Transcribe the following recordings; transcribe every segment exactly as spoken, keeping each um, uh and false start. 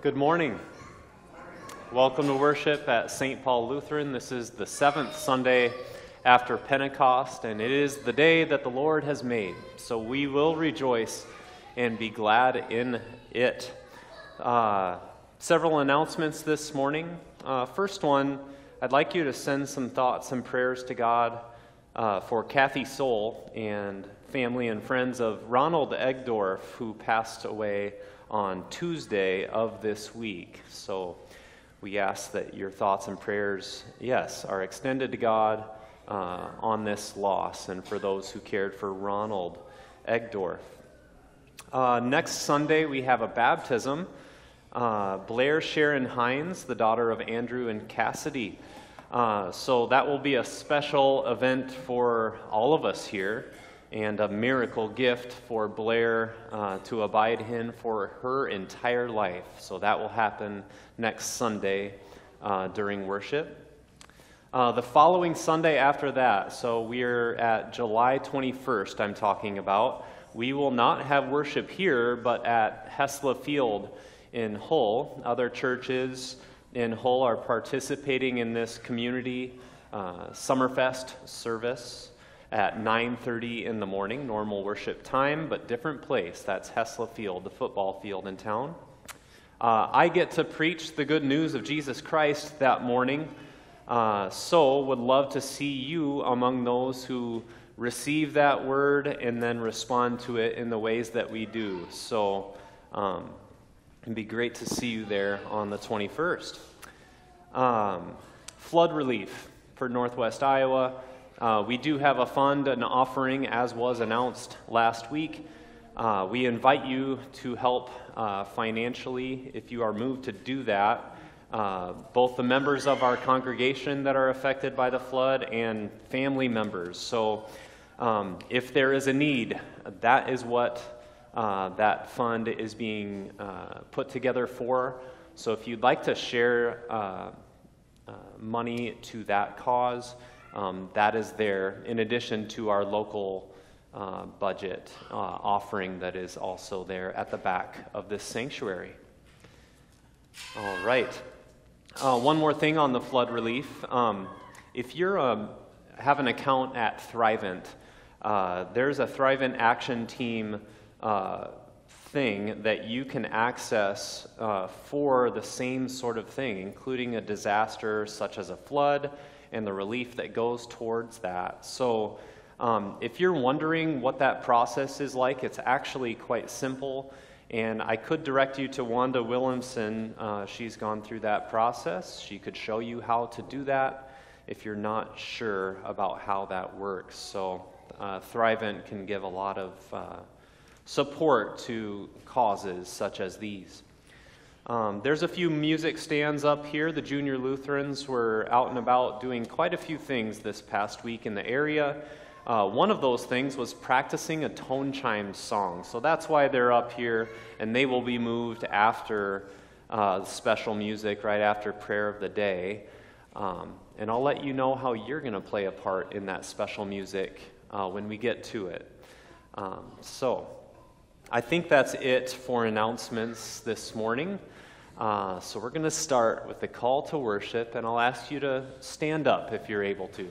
Good morning. Welcome to worship at Saint Paul Lutheran. This is the seventh Sunday after Pentecost, and it is the day that the Lord has made. So we will rejoice and be glad in it. Uh, several announcements this morning. Uh, first one, I'd like you to send some thoughts and prayers to God uh, for Kathy Soul and family and friends of Ronald Egdorf, who passed away on Tuesday of this week. So we ask that your thoughts and prayers, yes, are extended to God uh, on this loss and for those who cared for Ronald Egdorf. Uh, next Sunday, we have a baptism. Uh, Blair Sharon Hines, the daughter of Andrew and Cassidy. Uh, so that will be a special event for all of us here, and a miracle gift for Blair uh, to abide in for her entire life. So that will happen next Sunday uh, during worship. Uh, the following Sunday after that, so we're at July twenty-first, I'm talking about, we will not have worship here, but at Hesla Field in Hull. Other churches in Hull are participating in this community uh, Summerfest service at nine thirty in the morning, normal worship time, but different place. That's Hesla Field, the football field in town. Uh, I get to preach the good news of Jesus Christ that morning, uh, so would love to see you among those who receive that word and then respond to it in the ways that we do. So um, it'd be great to see you there on the twenty-first. Um, flood relief for Northwest Iowa. Uh, we do have a fund, an offering, as was announced last week. Uh, we invite you to help uh, financially if you are moved to do that. Uh, both the members of our congregation that are affected by the flood and family members. So um, if there is a need, that is what uh, that fund is being uh, put together for. So if you'd like to share uh, uh, money to that cause, Um, that is there, in addition to our local uh, budget uh, offering that is also there at the back of this sanctuary. All right. Uh, one more thing on the flood relief. Um, if you um, have an account at Thrivent, uh, there's a Thrivent Action Team uh, thing that you can access uh, for the same sort of thing, including a disaster such as a flood, and the relief that goes towards that. So um, if you're wondering what that process is like, it's actually quite simple, and I could direct you to Wanda Williamson. Uh, she's gone through that process. She could show you how to do that if you're not sure about how that works. So uh, Thrivent can give a lot of uh, support to causes such as these. Um, there's a few music stands up here. The Junior Lutherans were out and about doing quite a few things this past week in the area. Uh, one of those things was practicing a tone chime song. So that's why they're up here, and they will be moved after uh, special music, right after prayer of the day. Um, and I'll let you know how you're going to play a part in that special music uh, when we get to it. Um, so I think that's it for announcements this morning. Uh, so we're going to start with the call to worship, and I'll ask you to stand up if you're able to.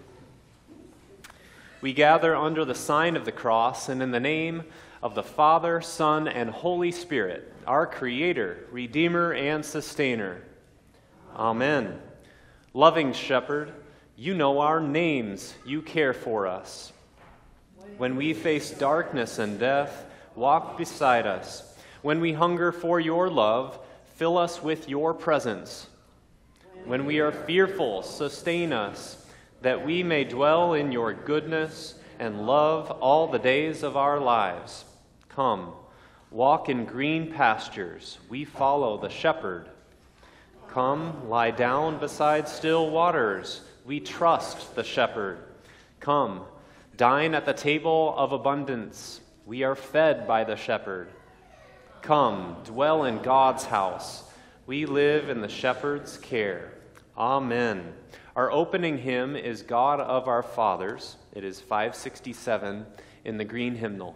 We gather under the sign of the cross and in the name of the Father, Son, and Holy Spirit, our Creator, Redeemer, and Sustainer. Amen. Loving Shepherd, you know our names. You care for us. When we face darkness and death, walk beside us. When we hunger for your love, fill us with your presence. When we are fearful, sustain us, that we may dwell in your goodness and love all the days of our lives. Come, walk in green pastures. We follow the shepherd. Come, lie down beside still waters. We trust the shepherd. Come, dine at the table of abundance. We are fed by the shepherd. Come, dwell in God's house. We live in the shepherd's care. Amen. Our opening hymn is God of Our Fathers. It is five sixty-seven in the green hymnal.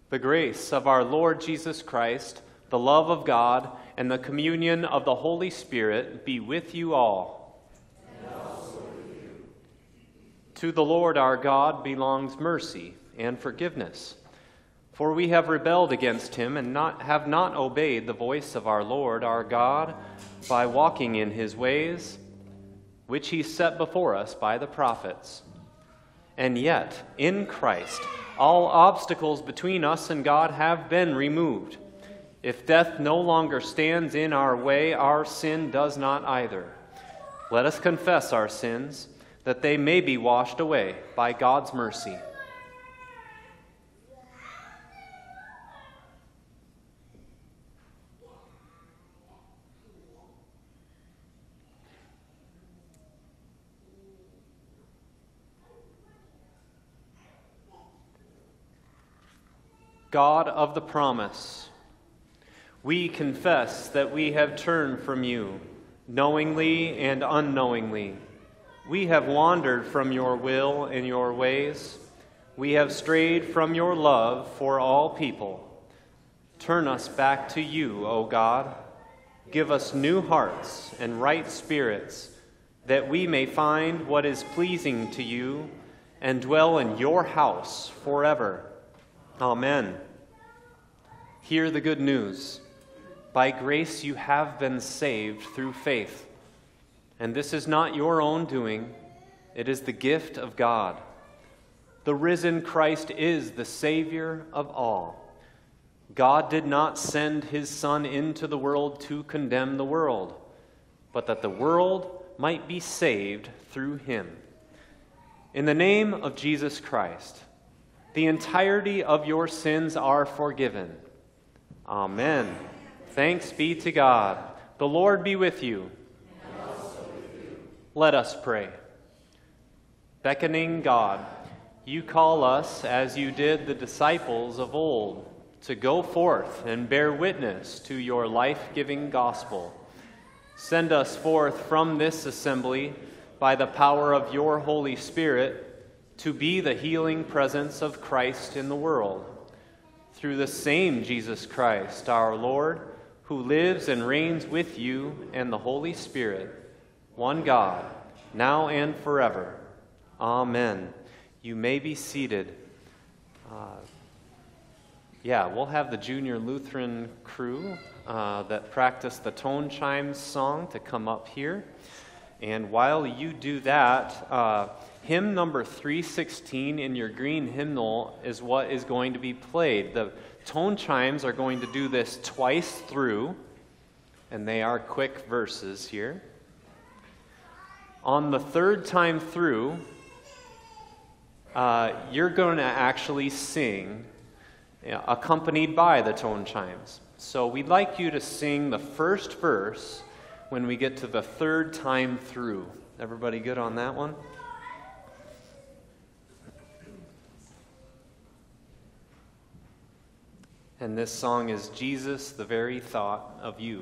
The grace of our Lord Jesus Christ, the love of God, and the communion of the Holy Spirit be with you all. And also with you. To the Lord our God belongs mercy and forgiveness. For we have rebelled against him and not, have not obeyed the voice of our Lord our God by walking in his ways, which he set before us by the prophets. And yet, in Christ, all obstacles between us and God have been removed. If death no longer stands in our way, our sin does not either. Let us confess our sins, that they may be washed away by God's mercy. God of the promise, we confess that we have turned from you, knowingly and unknowingly. We have wandered from your will and your ways. We have strayed from your love for all people. Turn us back to you, O God. Give us new hearts and right spirits, that we may find what is pleasing to you and dwell in your house forever. Amen. Hear the good news. By grace you have been saved through faith. And this is not your own doing. It is the gift of God. The risen Christ is the Savior of all. God did not send his Son into the world to condemn the world, but that the world might be saved through him. In the name of Jesus Christ, the entirety of your sins are forgiven. Amen. Thanks be to God. The Lord be with you. And also with you. Let us pray. Beckoning God, you call us, as you did the disciples of old, to go forth and bear witness to your life-giving gospel. Send us forth from this assembly by the power of your Holy Spirit to be the healing presence of Christ in the world. Through the same Jesus Christ, our Lord, who lives and reigns with you and the Holy Spirit, one God, now and forever. Amen. You may be seated. Uh, yeah, we'll have the Junior Lutheran crew uh, that practice the tone chimes song to come up here. And while you do that, uh, hymn number three sixteen in your green hymnal is what is going to be played. The tone chimes are going to do this twice through, and they are quick verses here. On the third time through, uh, you're going to actually sing, you know, accompanied by the tone chimes. So we'd like you to sing the first verse when we get to the third time through. Everybody good on that one? And this song is Jesus, the very thought of you.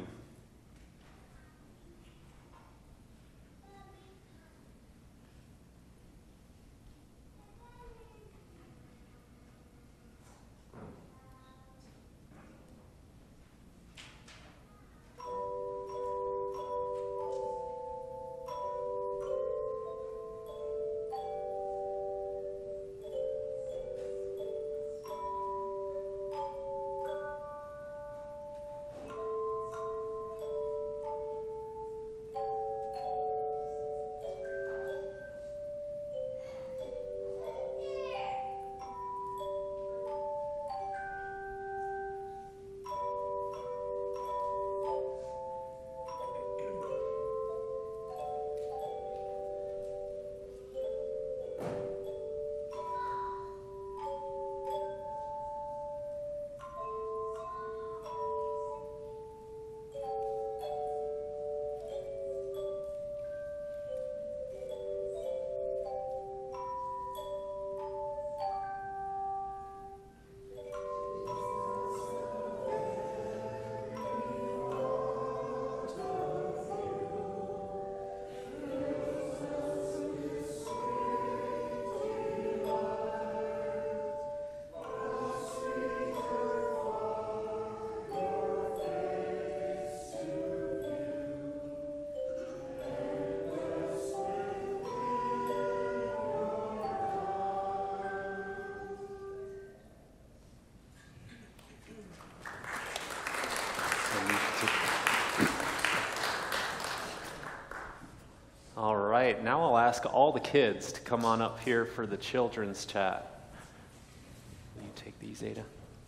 right, now I'll ask all the kids to come on up here for the children's chat. Will you take these, Ada?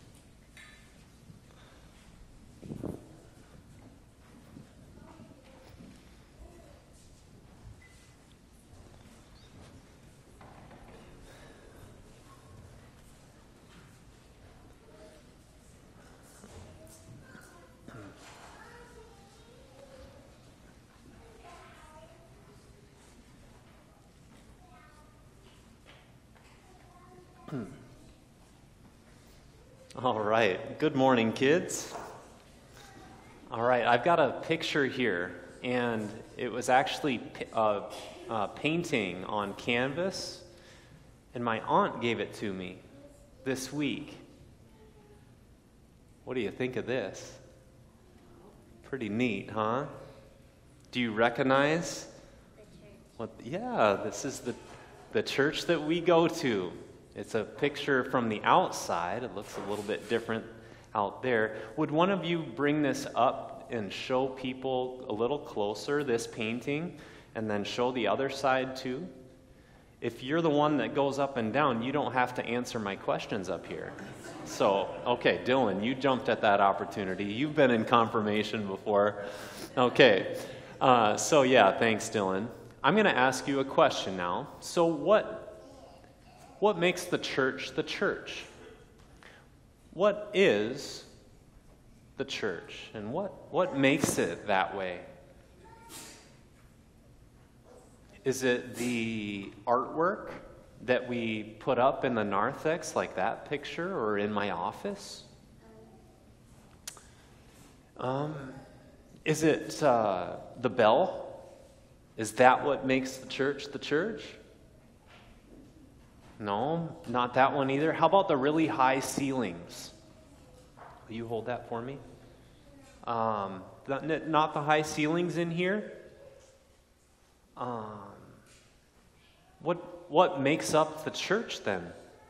All right. Good morning, kids. All right. I've got a picture here, and it was actually a, a painting on canvas, and my aunt gave it to me this week. What do you think of this? Pretty neat, huh? Do you recognize? What? Yeah, this is the the church that we go to. It's a picture from the outside. It looks a little bit different out there. Would one of you bring this up and show people a little closer, this painting, and then show the other side too? If you're the one that goes up and down, you don't have to answer my questions up here. So, okay, Dylan, you jumped at that opportunity. You've been in confirmation before. Okay, uh, so yeah, thanks, Dylan. I'm going to ask you a question now. So what what makes the church the church? What is the church, and what, what makes it that way? Is it the artwork that we put up in the narthex, like that picture, or in my office? Um, is it uh, the bell? Is that what makes the church the church? No, not that one either. How about the really high ceilings? Will you hold that for me? Um, not, not the high ceilings in here. Um, what what makes up the church then?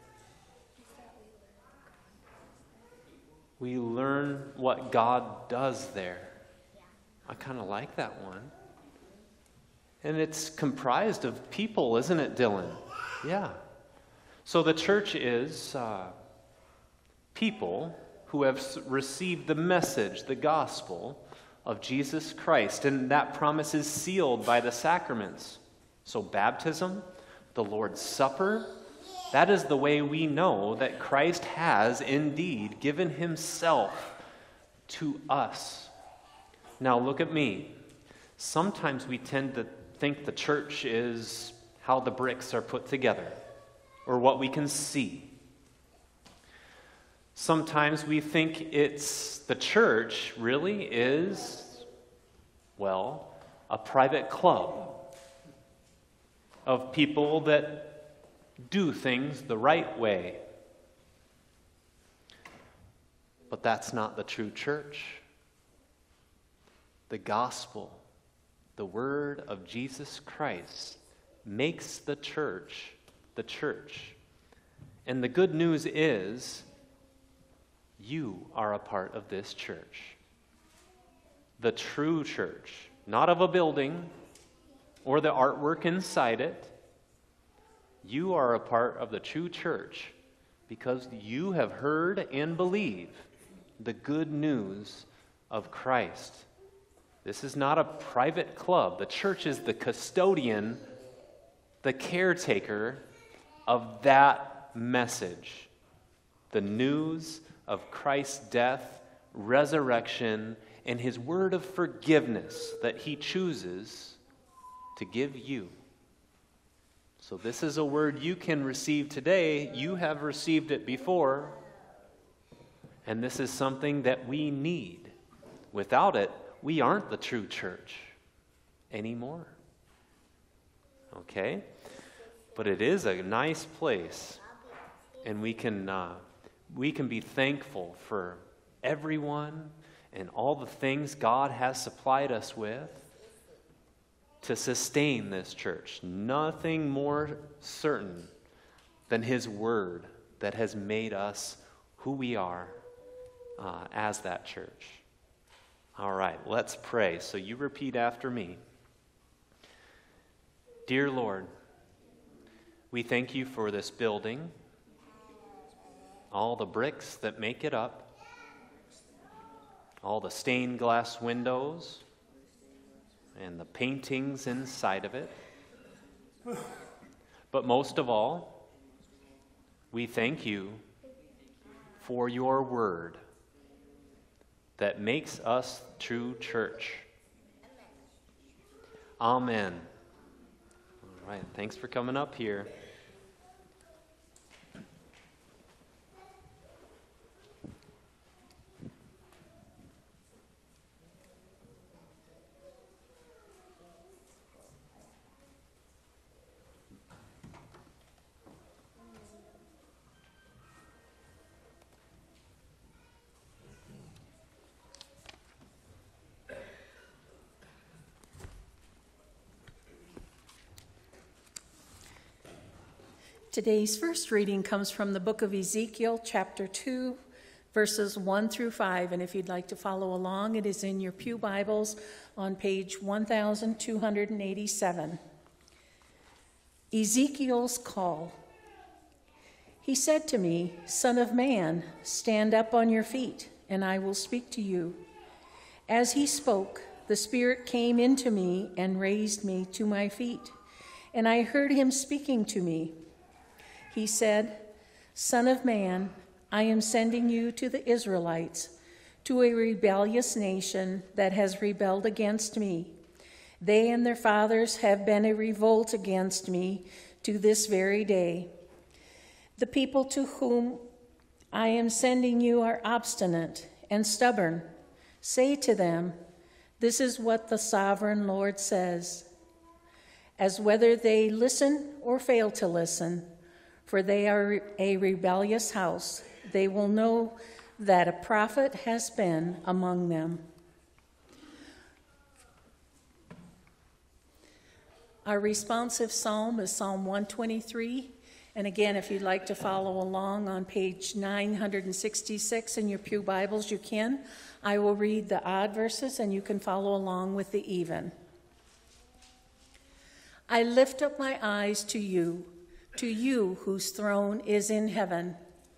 We learn what God does there. I kind of like that one. And it's comprised of people, isn't it, Dylan? Yeah. So the church is uh, people who have received the message, the gospel of Jesus Christ, and that promise is sealed by the sacraments. So baptism, the Lord's Supper, that is the way we know that Christ has indeed given himself to us. Now look at me. Sometimes we tend to think the church is how the bricks are put together, or what we can see. Sometimes we think it's the church really is, well, a private club of people that do things the right way. But that's not the true church. The gospel, the word of Jesus Christ, makes the church the church. And the good news is, you are a part of this church. The true church, not of a building or the artwork inside it. You are a part of the true church because you have heard and believe the good news of Christ. This is not a private club. The church is the custodian, the caretaker of that message. The news of Christ's death, resurrection, and his word of forgiveness that he chooses to give you. So this is a word you can receive today. You have received it before. And this is something that we need. Without it, we aren't the true church anymore. Okay? But it is a nice place, and we can uh, we can be thankful for everyone and all the things God has supplied us with to sustain this church. Nothing more certain than his word that has made us who we are uh, as that church. All right, let's pray. So you repeat after me. Dear Lord, we thank you for this building, all the bricks that make it up, all the stained glass windows, and the paintings inside of it. But most of all, we thank you for your word that makes us true church. Amen. All right, thanks for coming up here. Today's first reading comes from the book of Ezekiel, chapter two, verses one through five. And if you'd like to follow along, it is in your pew Bibles on page one thousand two hundred eighty-seven. Ezekiel's call. He said to me, "Son of man, stand up on your feet, and I will speak to you." As he spoke, the Spirit came into me and raised me to my feet, and I heard him speaking to me. He said, "Son of man, I am sending you to the Israelites, to a rebellious nation that has rebelled against me. They and their fathers have been a revolt against me to this very day. The people to whom I am sending you are obstinate and stubborn. Say to them, 'This is what the sovereign Lord says,' as whether they listen or fail to listen. For they are a rebellious house. They will know that a prophet has been among them." Our responsive psalm is Psalm one twenty-three. And again, if you'd like to follow along on page nine hundred sixty-six in your pew Bibles, you can. I will read the odd verses, and you can follow along with the even. I lift up my eyes to you, to you whose throne is in heaven.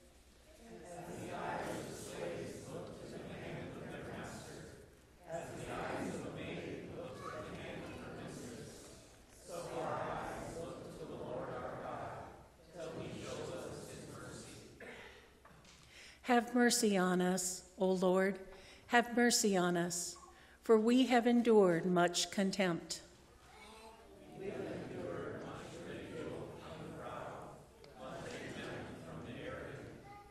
Have mercy on us, O Lord, have mercy on us, for we have endured much contempt. We have endured much ridicule from the proud, much contempt from the arrogant.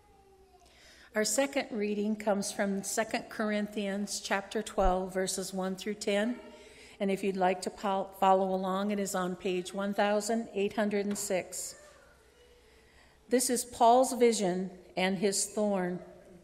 Our second reading comes from Second Corinthians chapter twelve, verses one through ten. And if you'd like to follow along, it is on page one thousand eight hundred six. This is Paul's vision and his thorn.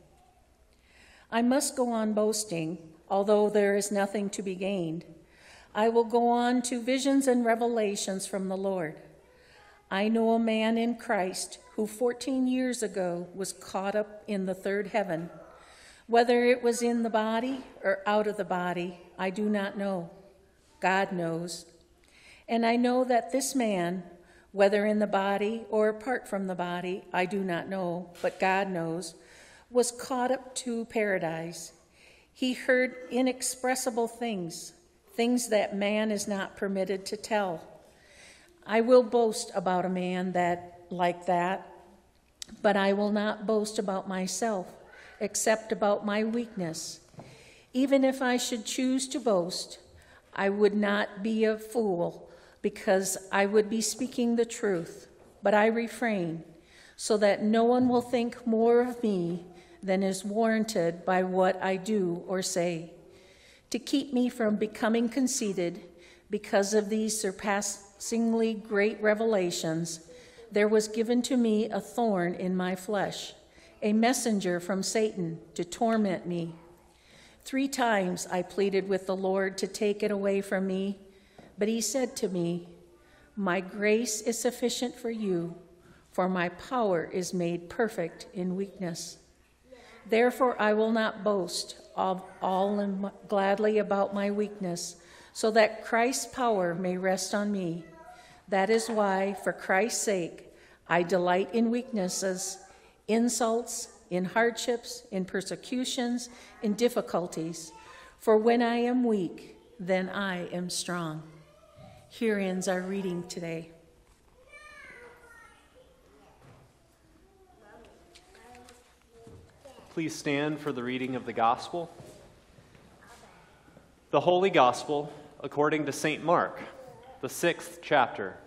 I must go on boasting, although there is nothing to be gained. I will go on to visions and revelations from the Lord. I know a man in Christ who fourteen years ago was caught up in the third heaven. Whether it was in the body or out of the body, I do not know. God knows. And I know that this man, whether in the body or apart from the body, I do not know, but God knows, was caught up to paradise. He heard inexpressible things, things that man is not permitted to tell. I will boast about a man that like that, but I will not boast about myself, except about my weakness. Even if I should choose to boast, I would not be a fool, because I would be speaking the truth, but I refrain, so that no one will think more of me than is warranted by what I do or say. To keep me from becoming conceited because of these surpassingly great revelations, there was given to me a thorn in my flesh, a messenger from Satan to torment me. Three times I pleaded with the Lord to take it away from me, but he said to me, "My grace is sufficient for you, for my power is made perfect in weakness." Therefore I will not boast of all and gladly about my weakness, so that Christ's power may rest on me. That is why, for Christ's sake, I delight in weaknesses, insults, in hardships, in persecutions, in difficulties. For when I am weak, then I am strong. Here ends our reading today. Please stand for the reading of the Gospel. The Holy Gospel according to Saint Mark, the sixth chapter.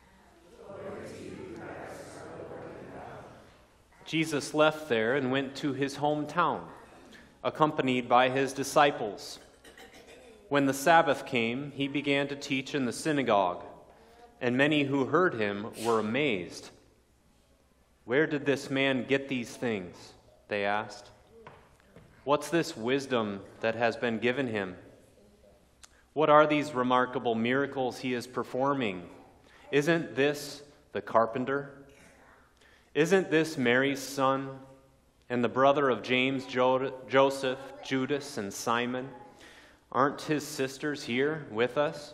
Jesus left there and went to his hometown, accompanied by his disciples. When the Sabbath came, he began to teach in the synagogue, and many who heard him were amazed. "Where did this man get these things?" they asked. "What's this wisdom that has been given him? What are these remarkable miracles he is performing? Isn't this the carpenter? Isn't this Mary's son, and the brother of James, jo- Joseph, Judas, and Simon? Aren't his sisters here with us?"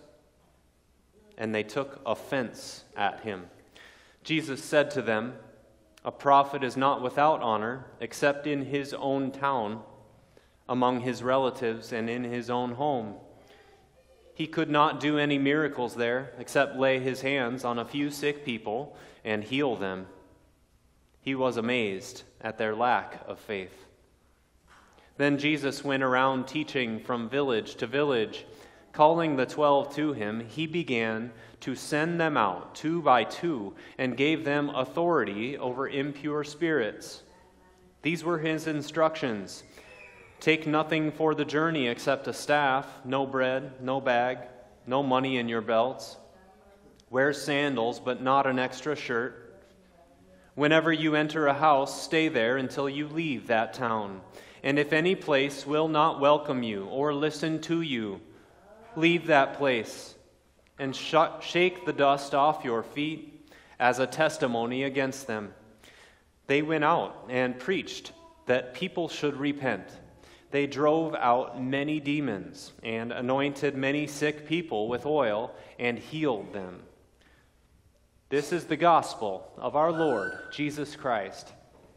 And they took offense at him. Jesus said to them, "A prophet is not without honor, except in his own town, among his relatives, and in his own home." He could not do any miracles there, except lay his hands on a few sick people and heal them. He was amazed at their lack of faith. Then Jesus went around teaching from village to village. Calling the twelve to him, he began to send them out two by two and gave them authority over impure spirits. These were his instructions: "Take nothing for the journey except a staff, no bread, no bag, no money in your belts. Wear sandals, but not an extra shirt. Whenever you enter a house, stay there until you leave that town. And if any place will not welcome you or listen to you, leave that place and sh- shake the dust off your feet as a testimony against them." They went out and preached that people should repent. They drove out many demons and anointed many sick people with oil and healed them. This is the gospel of our Lord Jesus Christ.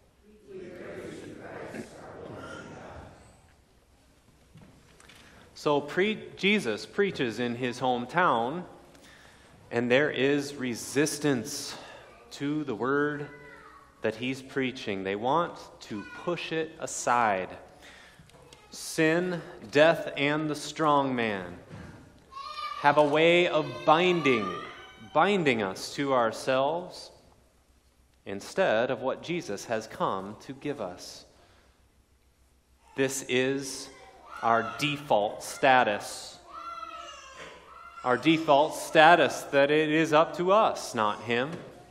So pre- Jesus preaches in his hometown, and there is resistance to the word that he's preaching. They want to push it aside. Sin, death, and the strong man have a way of binding, binding us to ourselves instead of what Jesus has come to give us. This is our default status. Our default status that it is up to us, not him.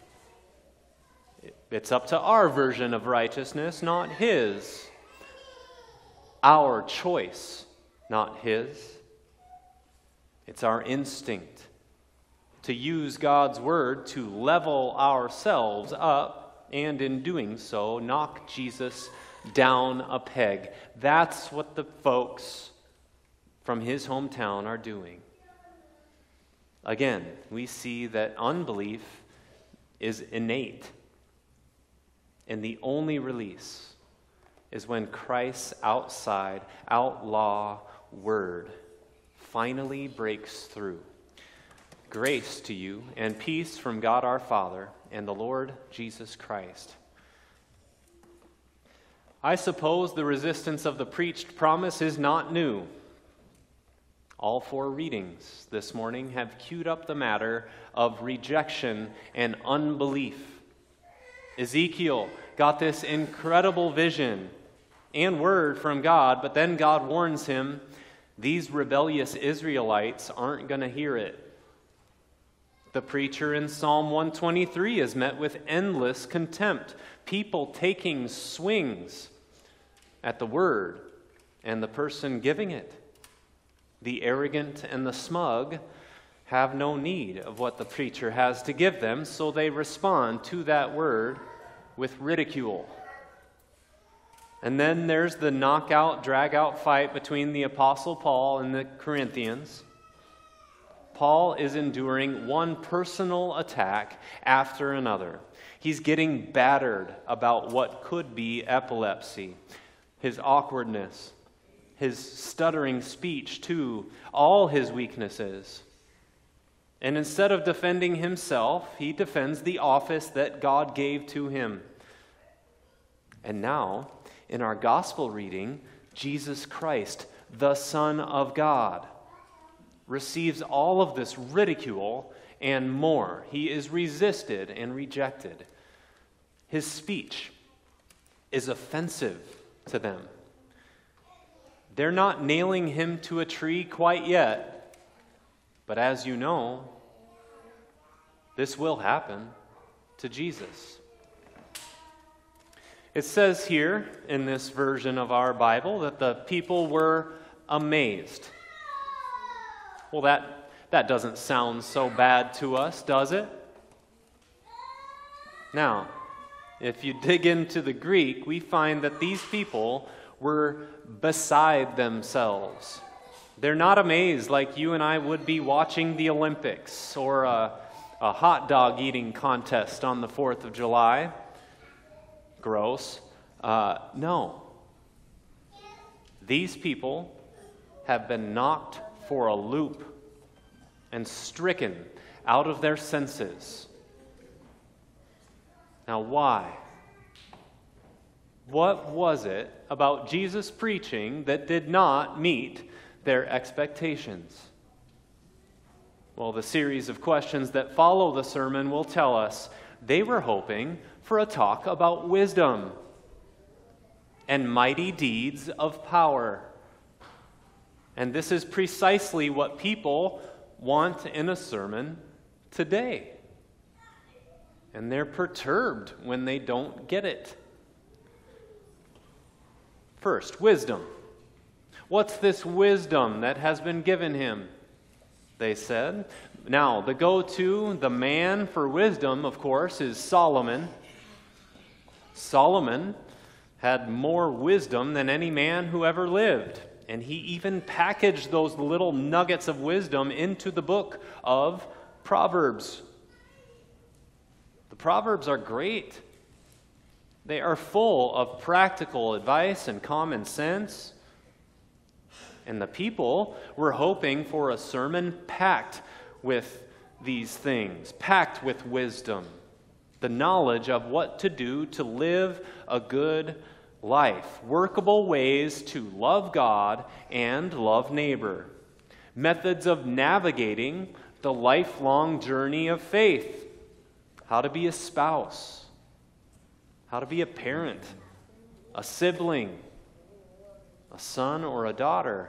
It's up to our version of righteousness, not his. Our choice, not his. It's our instinct to use God's word to level ourselves up, and in doing so, knock Jesus down a peg. That's what the folks from his hometown are doing. Again, we see that unbelief is innate, and the only release is when Christ's outside, outlaw word finally breaks through. Grace to you and peace from God our Father and the Lord Jesus Christ. I suppose the resistance of the preached promise is not new. All four readings this morning have queued up the matter of rejection and unbelief. Ezekiel got this incredible vision and word from God, but then God warns him, these rebellious Israelites aren't going to hear it. The preacher in Psalm one twenty-three is met with endless contempt, people taking swings at the word and the person giving it. The arrogant and the smug have no need of what the preacher has to give them, so they respond to that word with ridicule. And then there's the knockout, drag-out fight between the Apostle Paul and the Corinthians. Paul is enduring one personal attack after another. He's getting battered about what could be epilepsy, his awkwardness, his stuttering speech too, all his weaknesses. And instead of defending himself, he defends the office that God gave to him. And now, in our gospel reading, Jesus Christ, the Son of God, receives all of this ridicule and more. He is resisted and rejected. His speech is offensive to them. They're not nailing him to a tree quite yet, but as you know, this will happen to Jesus. It says here in this version of our Bible that the people were amazed. Well, that, that doesn't sound so bad to us, does it? Now, if you dig into the Greek, we find that these people were beside themselves. They're not amazed like you and I would be watching the Olympics or a, a hot dog eating contest on the fourth of July. Gross. Uh, no. These people have been knocked for a loop and stricken out of their senses. Now, why? What was it about Jesus' preaching that did not meet their expectations? Well, the series of questions that follow the sermon will tell us they were hoping for a talk about wisdom and mighty deeds of power. And this is precisely what people want in a sermon today. And they're perturbed when they don't get it. First, wisdom. What's this wisdom that has been given him? They said. Now, the go-to, the man for wisdom, of course, is Solomon. Solomon had more wisdom than any man who ever lived. And he even packaged those little nuggets of wisdom into the book of Proverbs. The Proverbs are great. They are full of practical advice and common sense. And the people were hoping for a sermon packed with these things, packed with wisdom, the knowledge of what to do to live a good life, workable ways to love God and love neighbor, methods of navigating the lifelong journey of faith, how to be a spouse, how to be a parent, a sibling, a son or a daughter.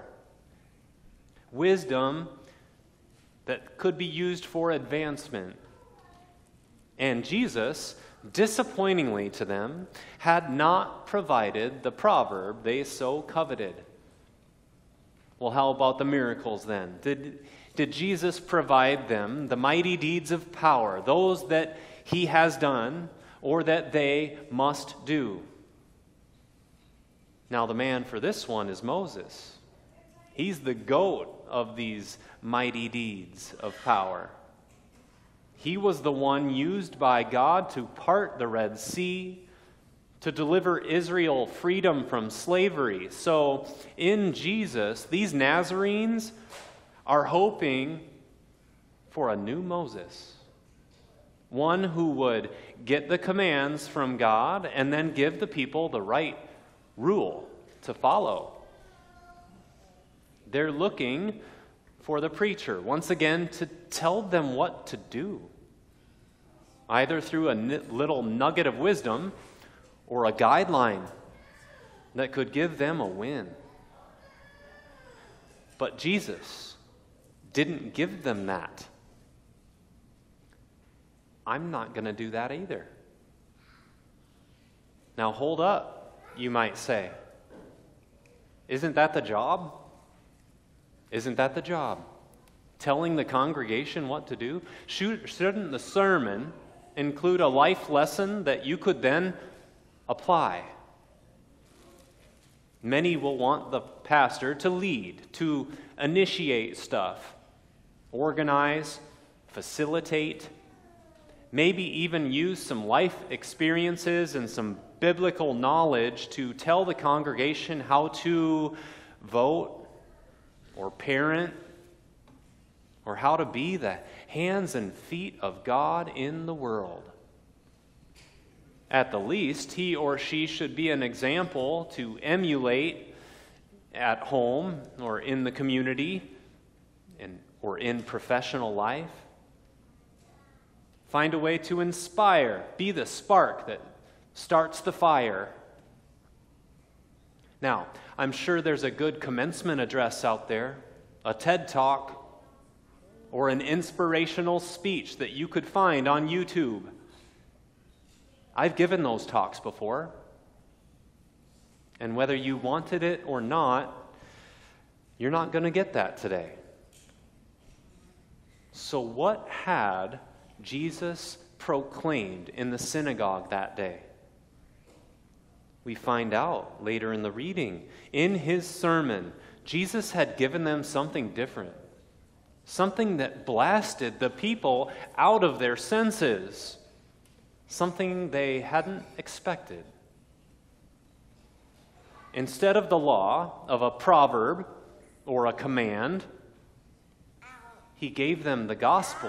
Wisdom that could be used for advancement. And Jesus, disappointingly to them, had not provided the proverb they so coveted. Well, how about the miracles then? Did, did Jesus provide them the mighty deeds of power, those that he has done or that they must do? Now, the man for this one is Moses. He's the goat of these mighty deeds of power. He was the one used by God to part the Red Sea, to deliver Israel freedom from slavery. So, in Jesus, these Nazarenes are hoping for a new Moses. One who would get the commands from God and then give the people the right rule to follow. They're looking for the preacher, once again, to tell them what to do, either through a little nugget of wisdom or a guideline that could give them a win. But Jesus didn't give them that. I'm not going to do that either. Now hold up, you might say. Isn't that the job? Isn't that the job? Telling the congregation what to do? Shouldn't the sermon include a life lesson that you could then apply? Many will want the pastor to lead, to initiate stuff, organize, facilitate, maybe even use some life experiences and some biblical knowledge to tell the congregation how to vote or parent or how to be the hands and feet of God in the world. At the least, he or she should be an example to emulate at home or in the community and, or in professional life. Find a way to inspire, be the spark that starts the fire. Now, I'm sure there's a good commencement address out there, a TED Talk, or an inspirational speech that you could find on YouTube. I've given those talks before. And whether you wanted it or not, you're not going to get that today. So what had Jesus proclaimed in the synagogue that day? We find out later in the reading. In his sermon, Jesus had given them something different, something that blasted the people out of their senses, something they hadn't expected. Instead of the law of a proverb or a command, he gave them the gospel.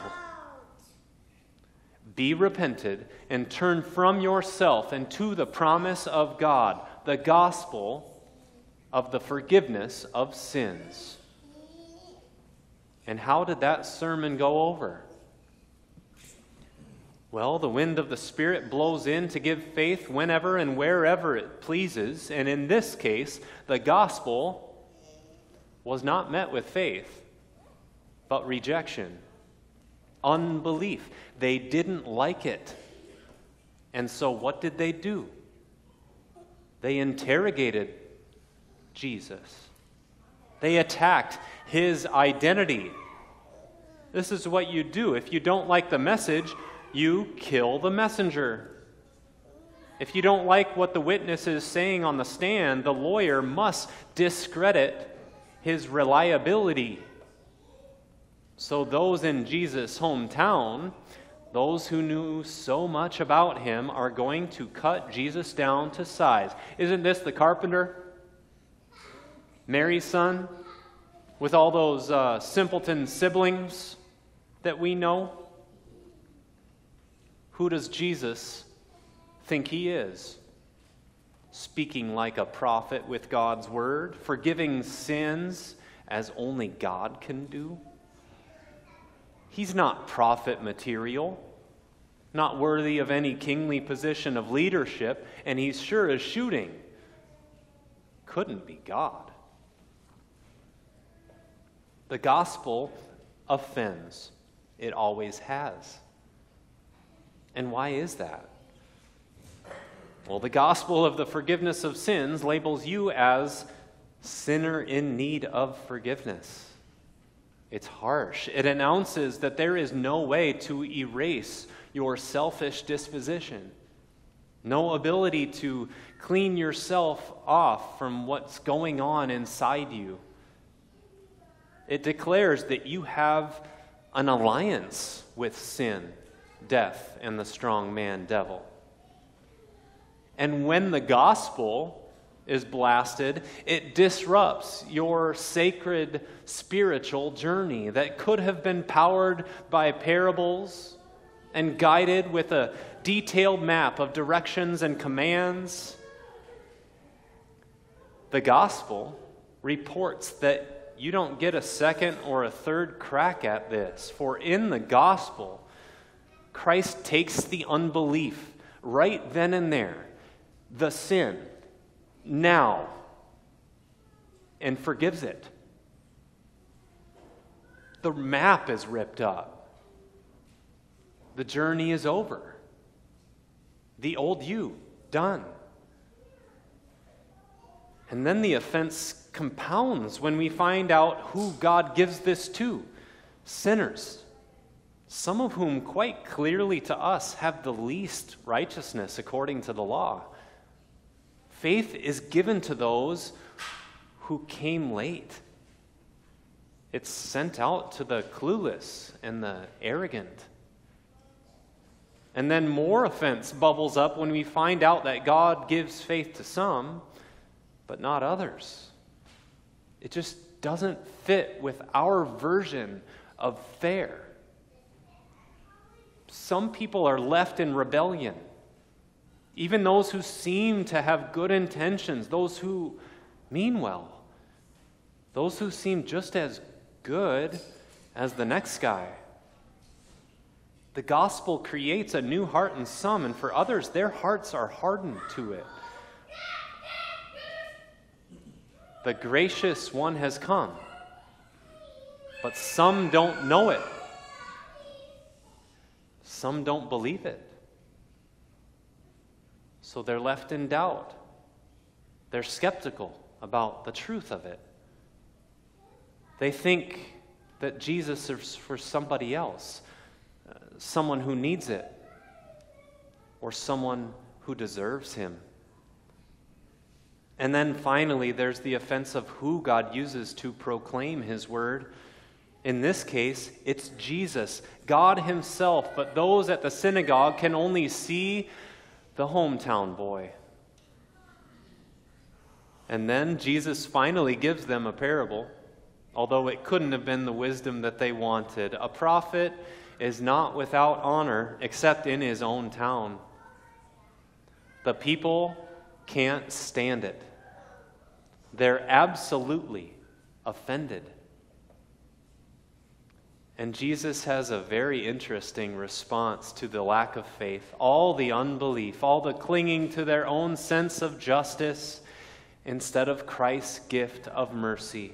Be repented and turn from yourself and to the promise of God, the gospel of the forgiveness of sins. And how did that sermon go over? Well, the wind of the Spirit blows in to give faith whenever and wherever it pleases. And in this case, the gospel was not met with faith, but rejection, unbelief. They didn't like it. And so what did they do? They interrogated Jesus. They attacked his identity. This is what you do. If you don't like the message, you kill the messenger. If you don't like what the witness is saying on the stand, the lawyer must discredit his reliability. So those in Jesus' hometown, those who knew so much about him, are going to cut Jesus down to size. Isn't this the carpenter? Mary's son? With all those uh, simpleton siblings that we know? Who does Jesus think he is? Speaking like a prophet with God's word, forgiving sins as only God can do? He's not prophet material, not worthy of any kingly position of leadership, and he's sure as shooting couldn't be God. The gospel offends. It always has. And why is that? Well, the gospel of the forgiveness of sins labels you as sinner in need of forgiveness. It's harsh. It announces that there is no way to erase your selfish disposition, no ability to clean yourself off from what's going on inside you. It declares that you have an alliance with sin, death, and the strong man devil. And when the gospel is blasted, it disrupts your sacred spiritual journey that could have been powered by parables and guided with a detailed map of directions and commands. The gospel reports that you don't get a second or a third crack at this, for in the gospel, Christ takes the unbelief right then and there, the sin, now, and forgives it. The map is ripped up. The journey is over. The old you, done. And then the offense compounds when we find out who God gives this to. Sinners, some of whom quite clearly to us have the least righteousness according to the law. Faith is given to those who came late. It's sent out to the clueless and the arrogant. And then more offense bubbles up when we find out that God gives faith to some, but not others. It just doesn't fit with our version of fair. Some people are left in rebellion. Even those who seem to have good intentions, those who mean well, those who seem just as good as the next guy. The gospel creates a new heart in some, and for others, their hearts are hardened to it. The gracious one has come, but some don't know it. Some don't believe it. So they're left in doubt. They're skeptical about the truth of it. They think that Jesus is for somebody else, uh, someone who needs it, or someone who deserves him. And then finally, there's the offense of who God uses to proclaim his word. In this case, it's Jesus, God himself, but those at the synagogue can only see the hometown boy. And then Jesus finally gives them a parable, although it couldn't have been the wisdom that they wanted. A prophet is not without honor except in his own town. The people can't stand it. They're absolutely offended. And Jesus has a very interesting response to the lack of faith, all the unbelief, all the clinging to their own sense of justice instead of Christ's gift of mercy.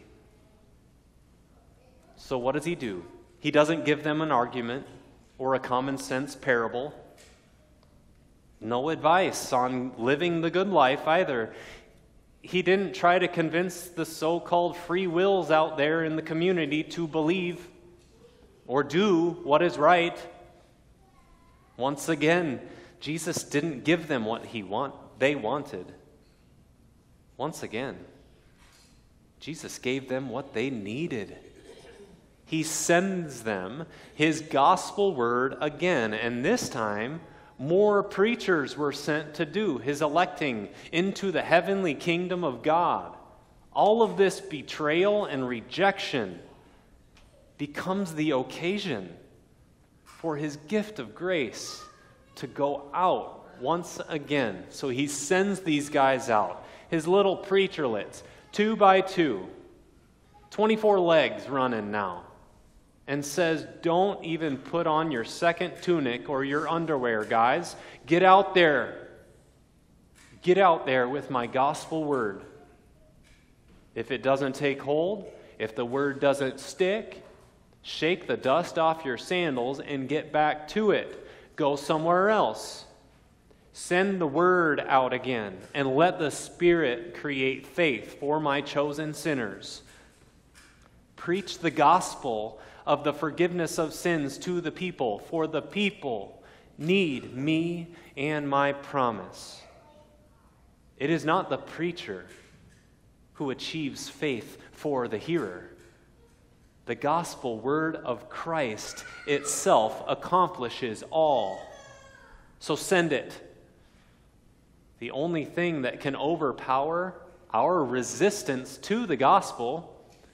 So what does he do? He doesn't give them an argument or a common sense parable. No advice on living the good life either. He didn't try to convince the so-called free wills out there in the community to believe or do what is right. Once again, Jesus didn't give them what he want, they wanted. Once again, Jesus gave them what they needed. He sends them his gospel word again, and this time, more preachers were sent to do his electing into the heavenly kingdom of God. All of this betrayal and rejection becomes the occasion for his gift of grace to go out once again. So he sends these guys out, his little preacherlets, two by two, twenty-four legs running now, and says, don't even put on your second tunic or your underwear, guys. Get out there. Get out there with my gospel word. If it doesn't take hold, if the word doesn't stick, shake the dust off your sandals and get back to it. Go somewhere else. Send the word out again and let the Spirit create faith for my chosen sinners. Preach the gospel of the forgiveness of sins to the people, for the people need me and my promise. It is not the preacher who achieves faith for the hearer. The gospel word of Christ itself accomplishes all. So send it. The only thing that can overpower our resistance to the gospel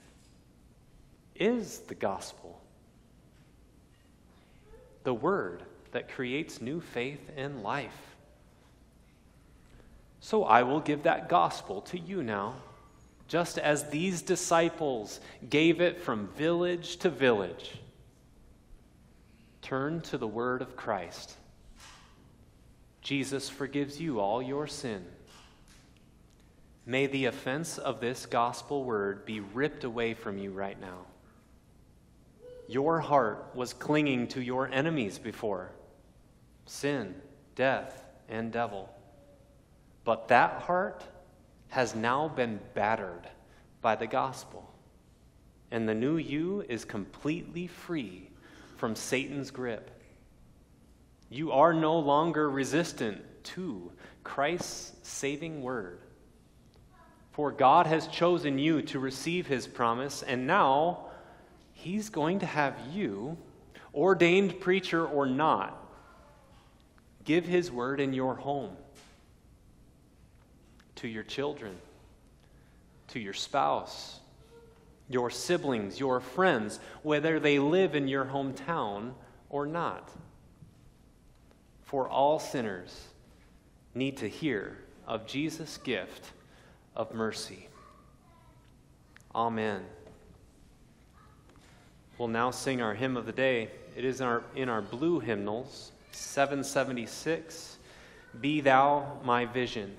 is the gospel. The word that creates new faith and life. So I will give that gospel to you now, just as these disciples gave it from village to village. Turn to the word of Christ. Jesus forgives you all your sin. May the offense of this gospel word be ripped away from you right now. Your heart was clinging to your enemies before, sin, death, and devil. But that heart has now been battered by the gospel, and the new you is completely free from Satan's grip. You are no longer resistant to Christ's saving word. For God has chosen you to receive his promise, and now He's going to have you, ordained preacher or not, give his word in your home, to your children, to your spouse, your siblings, your friends, whether they live in your hometown or not. For all sinners need to hear of Jesus' gift of mercy. Amen. We'll now sing our hymn of the day. It is in our, in our blue hymnals, seven seventy-six, Be Thou My Vision.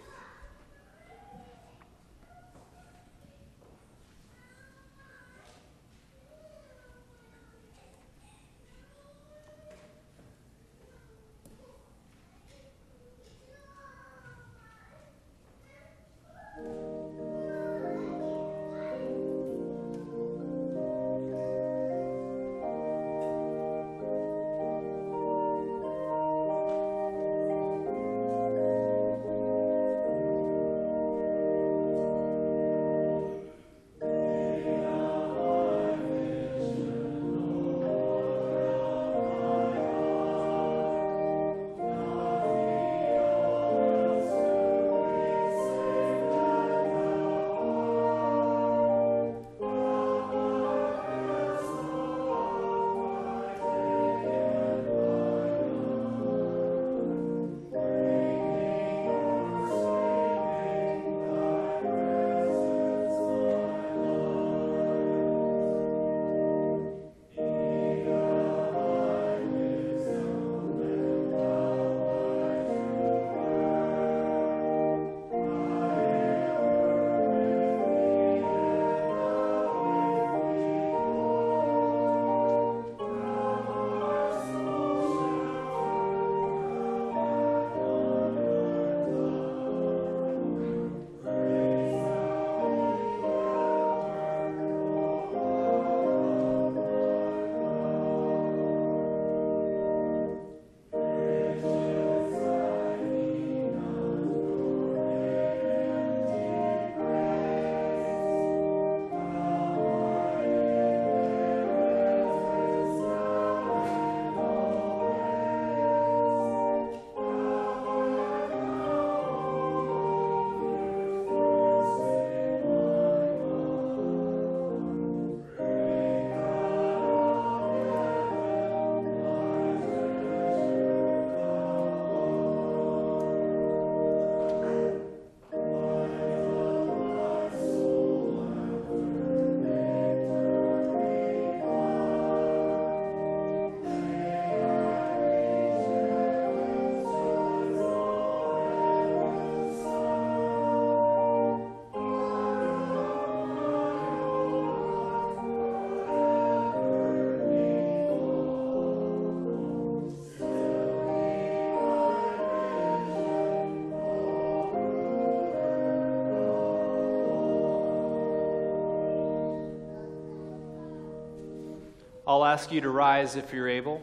I'll ask you to rise if you're able.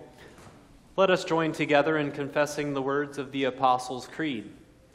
Let us join together in confessing the words of the Apostles' Creed.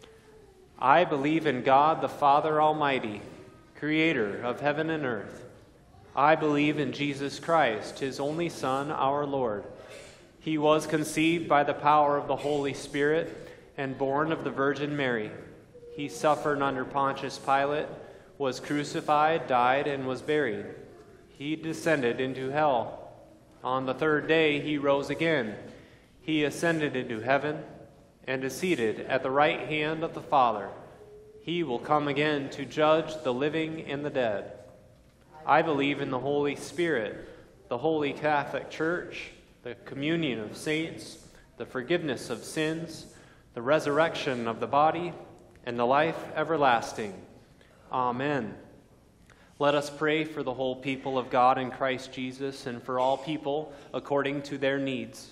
I believe in God the Father Almighty, creator of heaven and earth. I believe in Jesus Christ, his only Son, our Lord. He was conceived by the power of the Holy Spirit and born of the Virgin Mary. He suffered under Pontius Pilate, was crucified, died, and was buried. He descended into hell. On the third day he rose again. He ascended into heaven and is seated at the right hand of the Father. He will come again to judge the living and the dead. I believe in the Holy Spirit, the Holy Catholic Church, the communion of saints, the forgiveness of sins, the resurrection of the body, and the life everlasting. Amen. Let us pray for the whole people of God in Christ Jesus and for all people according to their needs.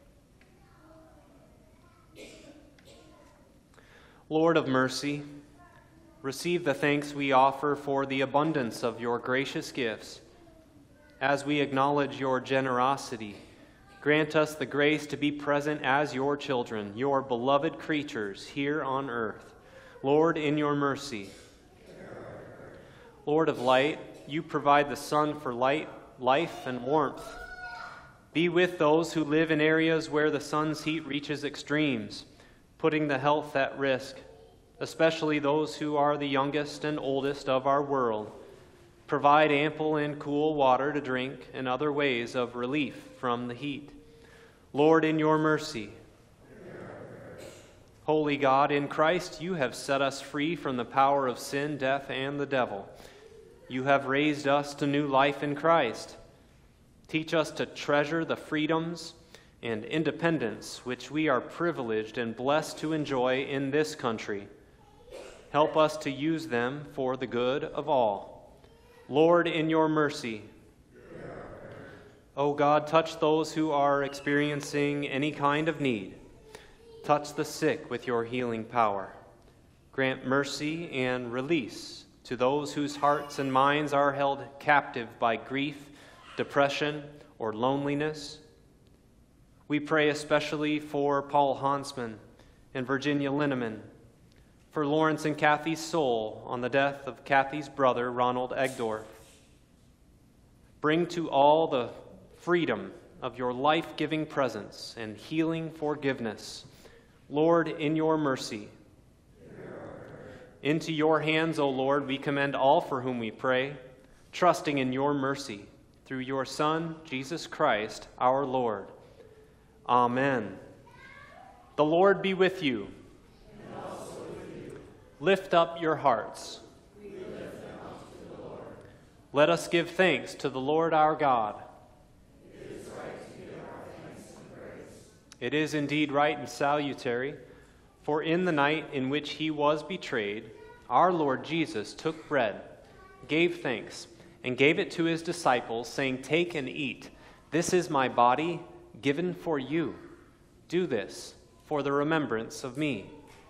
Lord of mercy, receive the thanks we offer for the abundance of your gracious gifts. As we acknowledge your generosity, grant us the grace to be present as your children, your beloved creatures here on earth. Lord, in your mercy. Lord of light, you provide the sun for light life and warmth. Be with those who live in areas where the sun's heat reaches extremes, putting the health at risk, especially those who are the youngest and oldest of our world. Provide ample and cool water to drink and other ways of relief from the heat. Lord, in your mercy. Holy God, in Christ, you have set us free from the power of sin, death, and the devil. You have raised us to new life in Christ. Teach us to treasure the freedoms and independence which we are privileged and blessed to enjoy in this country. Help us to use them for the good of all. Lord, in your mercy. O God, touch those who are experiencing any kind of need. Touch the sick with your healing power. Grant mercy and release to those whose hearts and minds are held captive by grief, depression, or loneliness. We pray especially for Paul Hansman and Virginia Linneman, for Lawrence and Kathy's soul on the death of Kathy's brother, Ronald Egdorf. Bring to all the freedom of your life-giving presence and healing forgiveness. Lord, in your mercy. Into your hands, O Lord, we commend all for whom we pray, trusting in your mercy, through your Son, Jesus Christ, our Lord. Amen. The Lord be with you. Lift up your hearts. We lift them up to the Lord. Let us give thanks to the Lord our God. It is right to give our thanks and praise. It is indeed right and salutary, for in the night in which he was betrayed, our Lord Jesus took bread, gave thanks, and gave it to his disciples, saying, "Take and eat. This is my body given for you. Do this for the remembrance of me."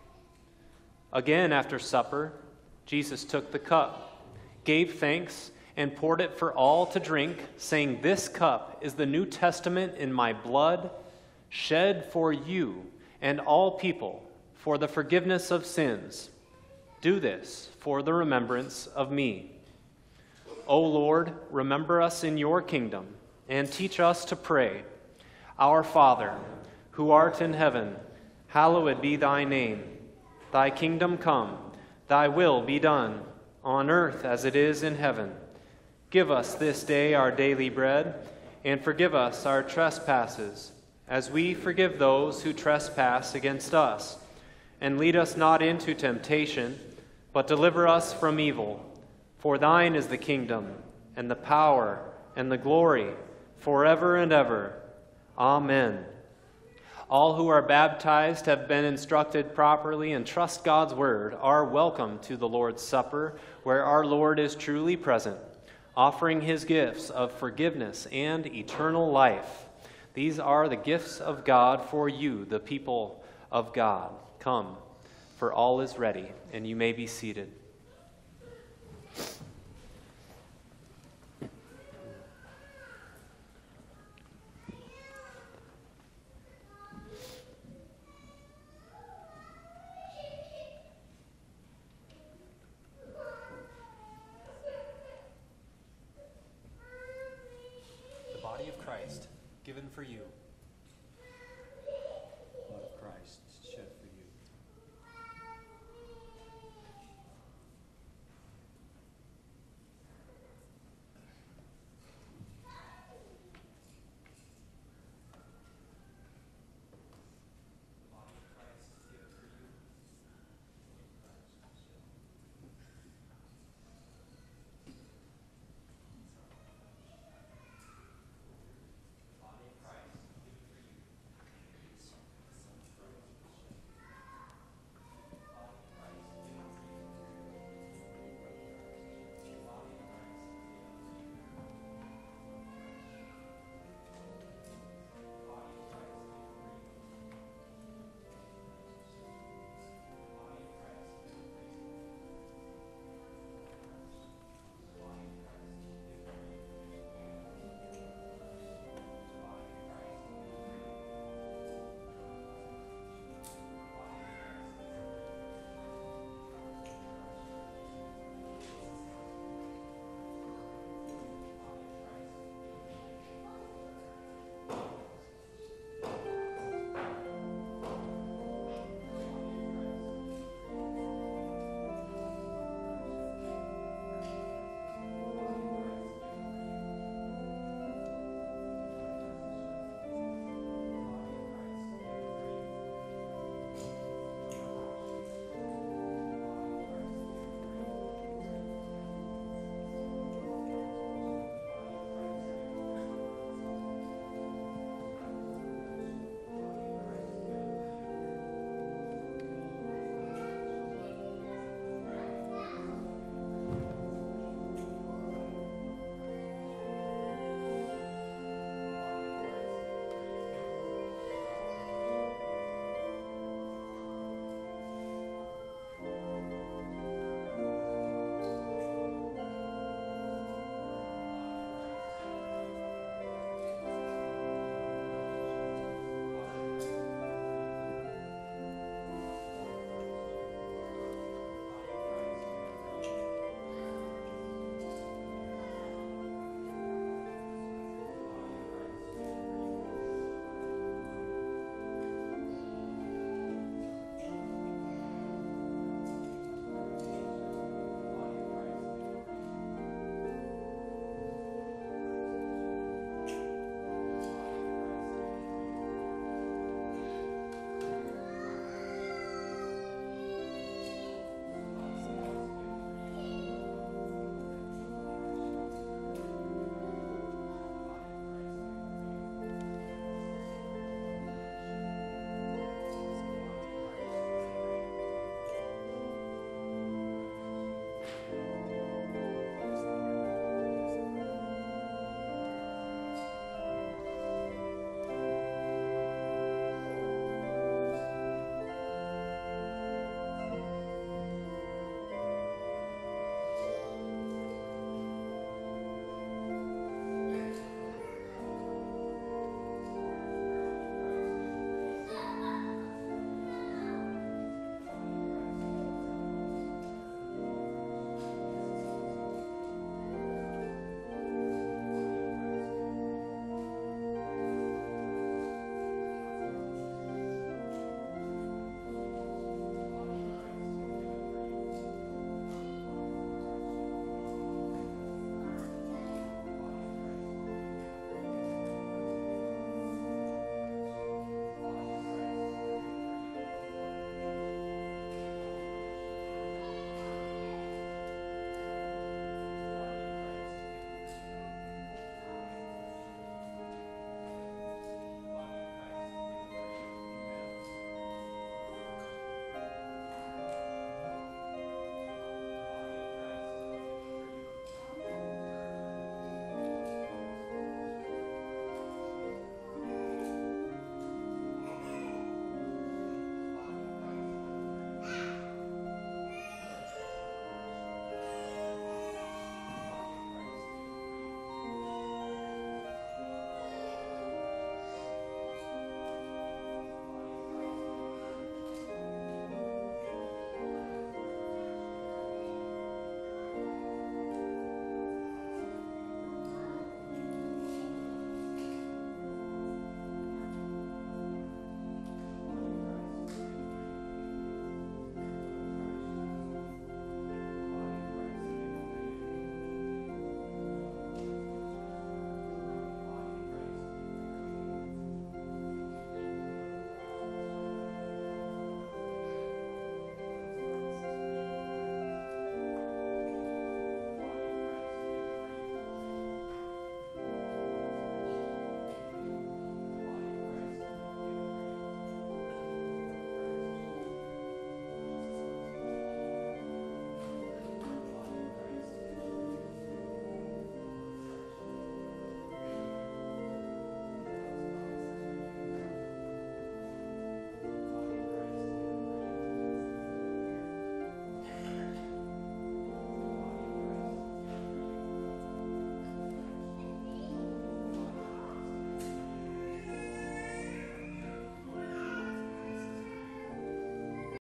Again, after supper, Jesus took the cup, gave thanks, and poured it for all to drink, saying, "This cup is the New Testament in my blood, shed for you and all people for the forgiveness of sins. Do this for the remembrance of me." O Lord, remember us in your kingdom, and teach us to pray. Our Father, who art in heaven, hallowed be thy name. Thy kingdom come, thy will be done, on earth as it is in heaven. Give us this day our daily bread, and forgive us our trespasses, as we forgive those who trespass against us. And lead us not into temptation, but deliver us from evil. For thine is the kingdom, and the power, and the glory, forever and ever. Amen. All who are baptized, have been instructed properly, and trust God's word are welcome to the Lord's Supper, where our Lord is truly present, offering his gifts of forgiveness and eternal life. These are the gifts of God for you, the people of God. Come, for all is ready, and you may be seated. Given for you.